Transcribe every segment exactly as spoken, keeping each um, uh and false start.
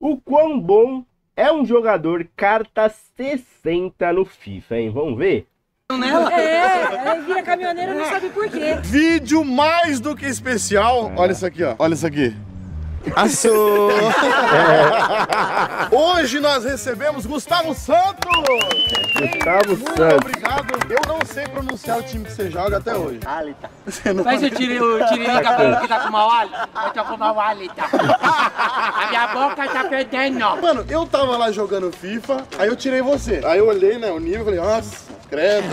O quão bom é um jogador carta sessenta no FIFA, hein? Vamos ver? Nela? É, ele vira caminhoneiro e não sabe por quê. Vídeo mais do que especial. Olha isso aqui, ó. Olha isso aqui. Assou! Hoje nós recebemos Gustavo Santos! Gustavo Muito Santos. obrigado. Eu não sei pronunciar o time que você joga até hoje. Alita. Você não Mas o Tiririca falando que tá com mau hálito? Eu tô com mau hálito. A minha boca tá perdendo. Mano, eu tava lá jogando FIFA, aí eu tirei você. Aí eu olhei, né, o nível e falei, nossa, credo.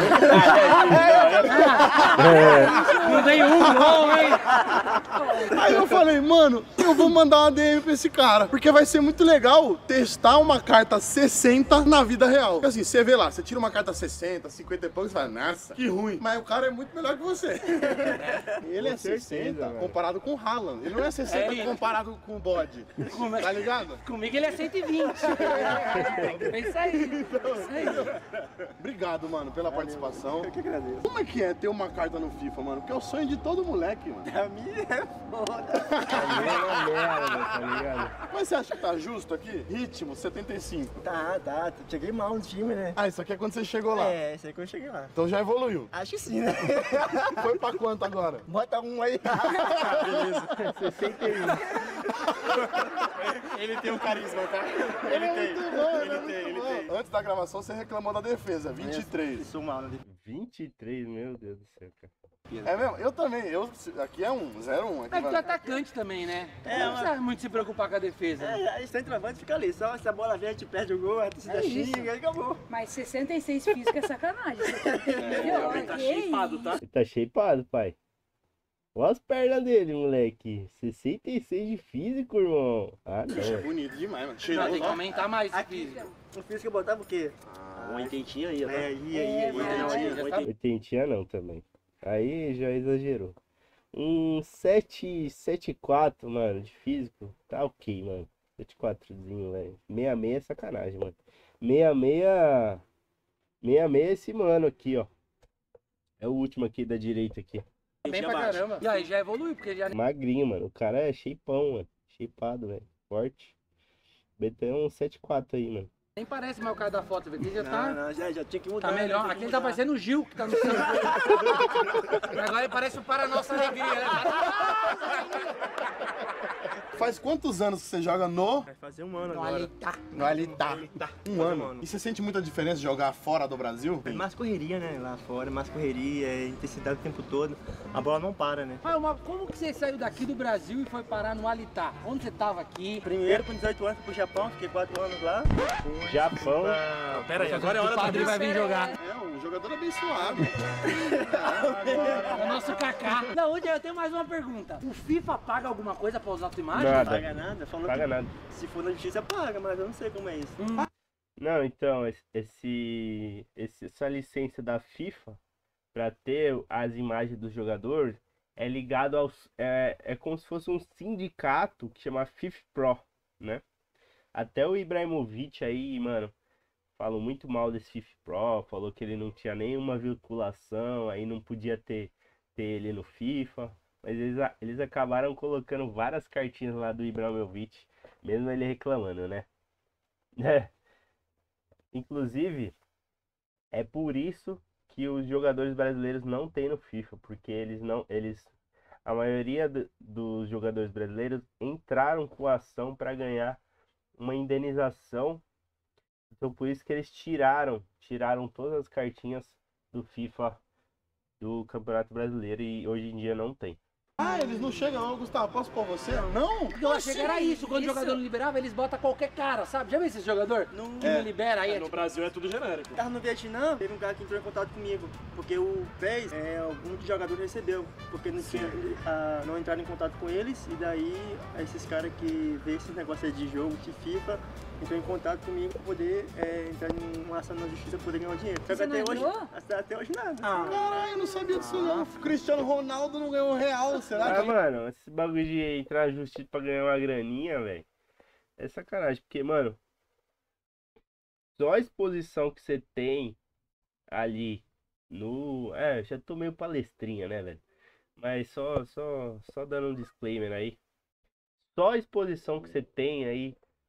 Não dei um gol, hein? Aí eu falei, mano, eu vou mandar uma D M pra esse cara, porque vai ser muito legal testar uma carta sessenta na vida real. Porque assim, você vê lá, você tira uma carta sessenta, cinquenta e pouco, você fala, nossa, que ruim. Mas o cara é muito melhor que você. Ele é sessenta comparado com o Haaland. Ele não é sessenta É, comparado com o bode. Tá ligado? Comigo ele é cento e vinte. É isso aí. Obrigado, mano, pela participação. Eu que agradeço. Como é que é ter uma carta no FIFA, mano? Porque é o sonho de todo moleque, mano. Pra mim é foda. É uma merda, tá ligado? Mas você acha que tá justo aqui? Ritmo, setenta e cinco. Tá, tá. Cheguei mal no time, né? Ah, isso aqui é quando você chegou lá. É, isso aí que eu cheguei lá. Então já evoluiu. Acho que sim, né? Foi pra quanto agora? Bota um aí. sessenta e um. Ele tem um carisma, tá? Ele é muito bom, ele é muito bom. Antes da gravação você reclamou da defesa, vinte e três. Isso mal, né? vinte e três, meu Deus do céu, cara. É mesmo? Eu também. Eu, aqui é um, zero um. Aqui Mas tu é vai... atacante também, né? É, Não mas- precisa muito se preocupar com a defesa. É, aí centroavante fica ali. Só se a bola vem, a gente perde o gol, a torcida É isso. xinga e acabou. Mas sessenta e seis físico é sacanagem. Você tá bem tá que shapeado, tá? Ele tá shapeado, pai. Olha as pernas dele, moleque. sessenta e seis de físico, irmão. Ah, Bicho, é não. bonito demais, mano. Não, Cheiroso, tem que ó. aumentar mais esse Aqui, físico. o físico eu botava o quê? Um oitentinho aí, ó. É, ia, É, ia, mas ia, não, ia. já ia. tá- Oitentinha não também. Aí já exagerou. Um sete, sete quatro, mano, de físico. Tá ok, mano. sete quatrozinho, velho. sessenta e seis é sacanagem, mano. sessenta e seis. sessenta e seis é esse mano aqui, ó. É o último aqui da direita aqui. Bem pra caramba. E aí já evolui, porque já... Magrinho, mano. O cara é shapeão, mano. Shapeado, velho. Forte. B T é um sete quatro aí, mano. Nem parece mais o cara da foto, velho. Ele já Não, tá... não, já, já tinha que mudar. Tá né? melhor. Tinha que Aqui ele tá mudar. parecendo o Gil, que tá no centro. Agora ele parece o Para Nossa Alegria, né? Faz quantos anos que você joga no... Vai fazer um ano No agora. Alita. No Alitá? Tá. Um ano. E você sente muita diferença de jogar fora do Brasil? É mais correria, né? Lá fora, mais correria, é intensidade o tempo todo. A bola não para, né? Mas uma- como que você saiu daqui do Brasil e foi parar no Alitá? Onde você tava aqui? Primeiro, com dezoito anos, fui pro Japão, fiquei quatro anos lá. Japão. Pra... Pera aí, agora é hora do padrinho vai vir jogar. É, um jogador abençoado. É o nosso Kaká. Não, hoje eu tenho mais uma pergunta. O FIFA paga alguma coisa pra usar a tua imagem? Nada. Paga nada, falando Paga que nada. se for na justiça paga, mas eu não sei como é isso. Não, então, esse, esse- esse- essa licença da FIFA para ter as imagens do jogador é ligado aos. É, é como se fosse um sindicato que chama FIFA Pro, né? Até o Ibrahimovic aí, mano, falou muito mal desse FIFA Pro, falou que ele não tinha nenhuma vinculação, aí não podia ter, ter ele no FIFA. Mas eles, a- eles acabaram colocando várias cartinhas lá do Ibrahimovic, mesmo ele reclamando, né? É. Inclusive, é por isso que os jogadores brasileiros não tem no FIFA, porque eles não, eles, a maioria do- dos jogadores brasileiros entraram com a ação para ganhar uma indenização. Então por isso que eles tiraram, tiraram todas as cartinhas do FIFA do Campeonato Brasileiro e hoje em dia não tem. Ah, eles não chegam não, Gustavo. Posso pôr você? Não? Porque eu achei que era isso. Quando o jogador não liberava, eles botam qualquer cara, sabe? Já viu esse jogador? Não- Que não libera aí. É, tipo, Brasil é tudo genérico. Tava no Vietnã, teve um cara que entrou em contato comigo, porque o P E S, é, algum dos jogadores recebeu, porque não, tinha, ah, não entraram em contato com eles, e daí esses caras que vê esse negócio aí de jogo, de FIFA, entrou em contato comigo pra poder é, entrar em uma ação na justiça pra poder ganhar o dinheiro. Só que Você não até hoje, entrou? até, até hoje nada. Caralho, eu não sabia disso não. Cristiano Ronaldo não ganhou um real, será Ah, que... mano, esse bagulho de entrar na justiça pra ganhar uma graninha, velho, é sacanagem, porque, mano, só a exposição que você tem ali no... É, já tô meio palestrinha, né, velho? Mas só, só, só dando um disclaimer aí. Só a exposição que você tem aí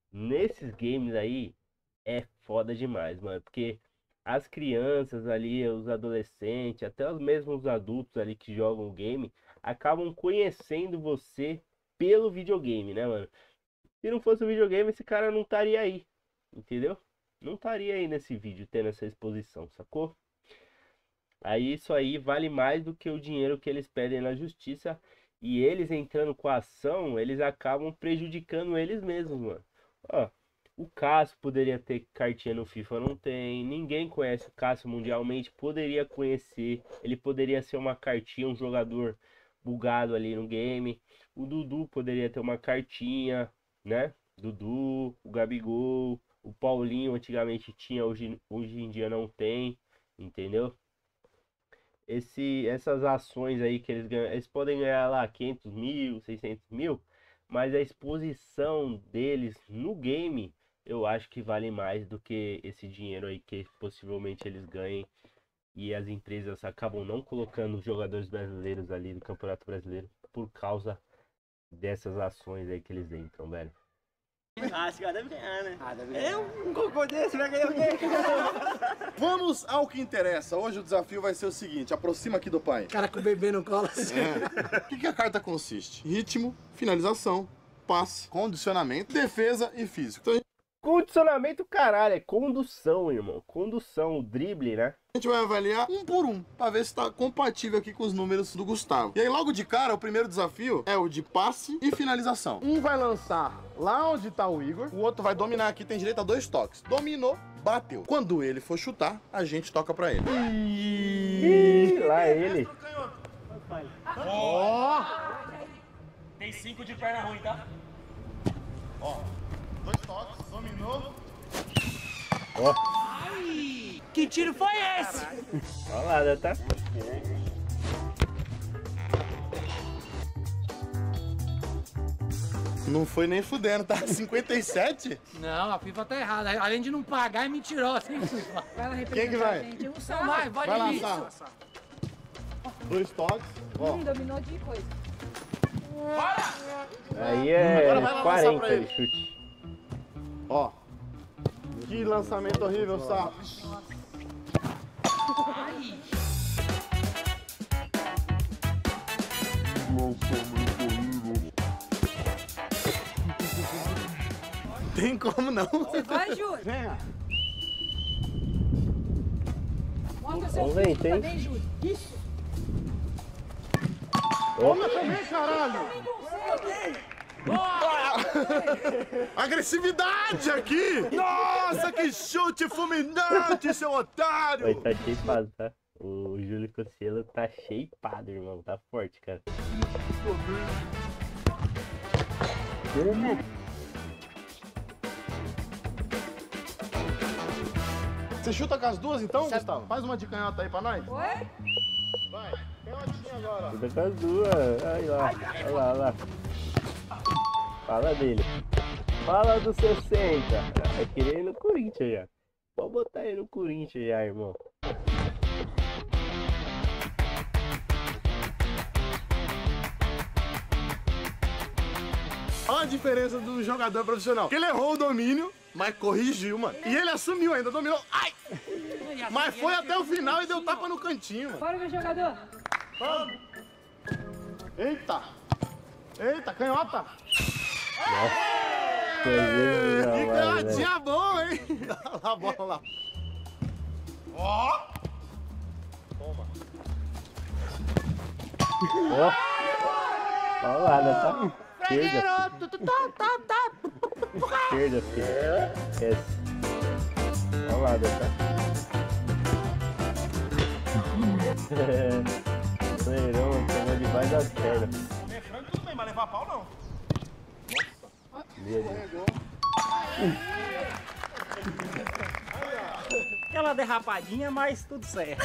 nesses games aí é foda demais, mano. Porque as crianças ali, os adolescentes, até os mesmos adultos ali que jogam o game, acabam conhecendo você pelo videogame, né, mano? Se não fosse o videogame, esse cara não estaria aí, entendeu? Não estaria aí nesse vídeo, tendo essa exposição, sacou? Aí isso aí vale mais do que o dinheiro que eles pedem na justiça. E eles entrando com a ação, eles acabam prejudicando eles mesmos, mano. Ó, o Cássio poderia ter cartinha no FIFA, não tem. Ninguém conhece o Cássio mundialmente, poderia conhecer. Ele poderia ser uma cartinha, um jogador bugado ali no game. O Dudu poderia ter uma cartinha, né? Dudu, o Gabigol, o Paulinho antigamente tinha, hoje, hoje em dia não tem, entendeu? Esse, essas ações aí que eles ganham, eles podem ganhar lá quinhentos mil, seiscentos mil, mas a exposição deles no game, eu acho que vale mais do que esse dinheiro aí que possivelmente eles ganhem. E as empresas acabam não colocando os jogadores brasileiros ali do Campeonato Brasileiro por causa dessas ações aí que eles entram, velho. Ah, esse cara deve ganhar, né? Ah, deve ganhar. Eu, um cocô desse, vai ganhar o quê? Vamos ao que interessa. Hoje o desafio vai ser o seguinte, aproxima aqui do pai. Cara com o bebê no colo assim. É. O que, que a carta consiste? Ritmo, finalização, passe, condicionamento, defesa e físico. Então Condicionamento, caralho, é condução, irmão. Condução, o drible, né? a gente vai avaliar um por um, pra ver se tá compatível aqui com os números do Gustavo. E aí logo de cara, o primeiro desafio é o de passe e finalização. Um vai lançar lá onde tá o Igor, o outro vai dominar aqui, tem direito a dois toques. Dominou, bateu. Quando ele for chutar, a gente toca pra ele. Ih, lá ele. Ó! Tem cinco de perna ruim, tá? Ó, dois toques, dominou. Ó, Ai, que tiro foi esse? ó lá, tá? Não foi nem fudendo, tá? cinquenta e sete? Não, a FIFA tá errada. Além de não pagar, é mentirosa, hein, FIFA? Vai lá representar Quem que vai? a gente. O Não Sarro. vai, vai, Vai lá, isso. Sá. Dois toques. Ó. Hum, dominou de coisa. Aí é Agora vai lá lançar quarenta pra ele. de chute. Ó. Que lançamento horrível, Sá. Tem como não. Você vai, Júlio? Venha. Mostra seu Vamos ver, físico tem. também, Júlio. Isso. Toma também, caralho. Agressividade aqui! Nossa, que chute fulminante, seu otário! Oi, tá shapeado, tá? O Júlio Cossielo tá shapeado, irmão. Tá forte, cara. Você chuta com as duas então, Gustavo? Faz uma de canhota aí pra nós. Oi? Vai, canhotinha agora. Tudo com as duas. Aí, ó. Olha lá, olha lá. Fala dele. Fala do sessenta. Vai querer ir no Corinthians já. Pode botar ele no Corinthians já, irmão. Olha a diferença do jogador profissional. Que ele errou o domínio, mas corrigiu, mano. E ele assumiu ainda, dominou. Ai! Mas foi até o final e deu tapa no cantinho, mano. Bora, meu jogador. Vamos. Eita! Eita, canhota! Que Que canhotinha boa, hein? Olha lá, bola lá. Ó! Toma. Ó. Olha lá, né, tá? Esquerda. Esquerda, filho. Esquece. Olha lá, né, tá? Freirão, tomou debaixo das pernas. Comer frango tudo bem, mas levar pau não. Meu Aquela derrapadinha, mas tudo certo.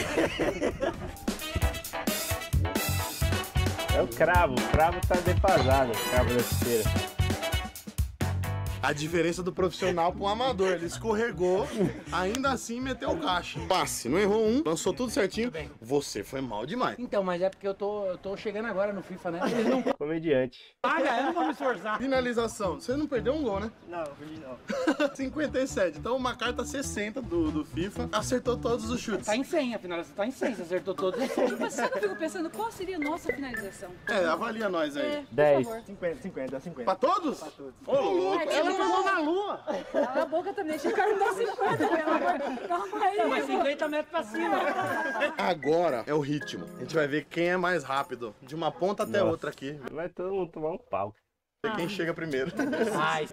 É o cravo, o cravo tá defasado, o cravo da esteira. A diferença do profissional pro amador. Ele escorregou, ainda assim meteu o caixa. Passe, não errou um, lançou tudo certinho. Você foi mal demais. Então, mas é porque eu tô, eu tô chegando agora no FIFA, né? Eles não Comediante. pagam, eu não vou me esforçar. Finalização. Você não perdeu um gol, né? Não, hoje não. cinquenta e sete. Então uma carta sessenta do, do FIFA. Acertou todos os chutes. Tá em cem, a finalização tá em cem, você acertou todos os cem. Tipo assim, eu fico pensando qual seria a nossa finalização. É, avalia nós aí. É, por dez. favor. cinquenta, cinquenta, cinquenta. Pra todos? Pra todos. Ô, louco. É, Ela que jogou bom. na lua. Cala a boca também, deixa o cara me dar cinquenta, pelo amor. Calma aí, Mas meu. cinquenta metros pra cima. Agora é o ritmo. A gente vai ver quem é mais rápido. De uma ponta até Nossa. outra aqui. Vai todo mundo tomar um pau. Ver quem chega primeiro. Ai,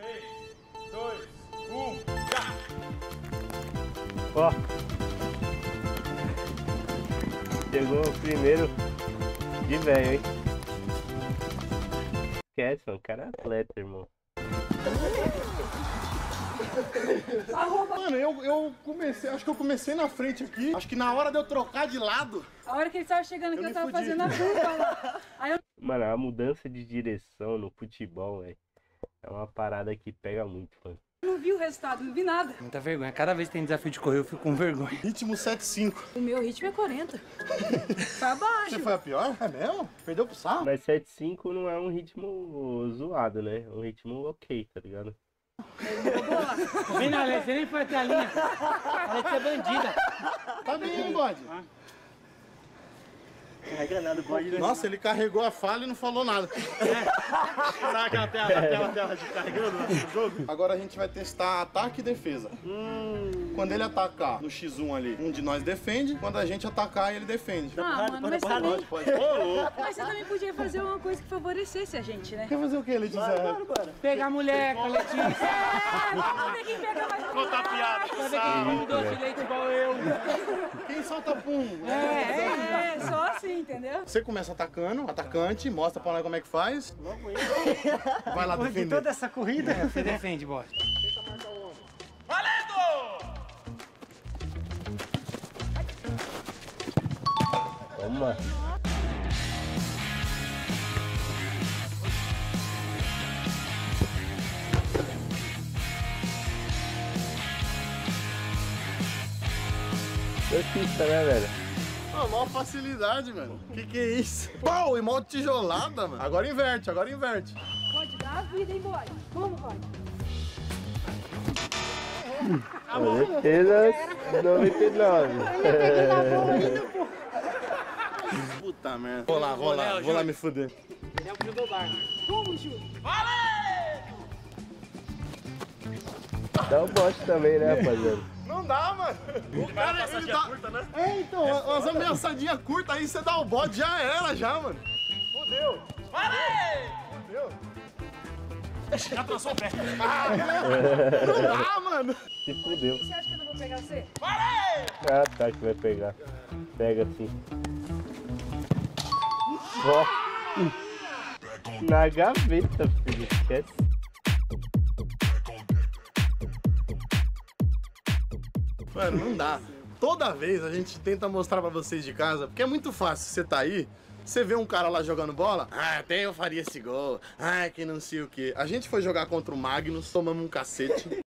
Ó. Chegou o primeiro de velho, hein? Esquece, mano. O cara é atleta, irmão. Mano, eu, eu comecei, acho que eu comecei na frente aqui. Acho que na hora de eu trocar de lado. A hora que ele tava chegando aqui, Eu eu, me tava fudi. fazendo a curva lá. Aí eu Mano, a mudança de direção no futebol, velho, é uma parada que pega muito, mano. não vi o resultado, não vi nada. muita vergonha. Cada vez que tem desafio de correr, eu fico com vergonha. Ritmo sete cinco. O meu ritmo é quarenta. Pra baixo. Você foi a pior? É mesmo? Perdeu pro Sal? Mas sete cinco não é um ritmo zoado, né? É um ritmo ok, tá ligado? Vem na lei, você nem foi até a linha. Falei que você é bandida. Tá bem, hein, bode? Carrega nada, pode, né? Nossa, ele carregou a falha e não falou nada. Sabe aquela tela, tela, tela de carregando no jogo? Agora a gente vai testar ataque e defesa. Hum. Quando ele atacar no xis um ali, um de nós defende. Quando a gente atacar, ele defende. Ah, Porrada, mano, mas porrada, também, Pode. Ô, louco. mas você também podia fazer uma coisa que favorecesse a gente, né? Quer fazer o que, Letícia? Bora, bora. Pegar a mulher, com a Letícia. É, vamos ver quem pega mais Conta a piada. Pra ver quem come doce de leite igual eu. Quem solta pum? É, é, só assim, entendeu? Você começa atacando, atacante, mostra pra nós como é que faz. Logo ele. Vai lá Depois de defender. toda essa corrida. É, você defende, bosta. Toma. Surfista, né, velho? Pô, maior facilidade, mano. Que que é isso? Pau, e mó tijolada, mano. Agora inverte, agora inverte. Pode dar a vida, hein, boy? Como pode? Certeza noventa e nove. Puta merda. Vou lá, vou lá, vou lá me fuder. É o frigobar. Como, Ju? Dá um bote também, né, rapaziada? Não dá, mano. O cara, ele dá... curta, né? É, então, umas ameaçadinhas curtas aí, você dá o bode, já era, já, mano. Fudeu. Fudeu. Já passou o pé. Não dá, mano. Se fudeu. Você acha que eu não vou pegar você? Ah, tá, que vai pegar. Pega assim. Ó. Na gaveta, filho. Esquece. Mano, não dá. Toda vez a gente tenta mostrar pra vocês de casa, porque é muito fácil. Você tá aí, você vê um cara lá jogando bola, ah, até eu faria esse gol, ah, que não sei o que. A gente foi jogar contra o Magnus, tomamos um cacete.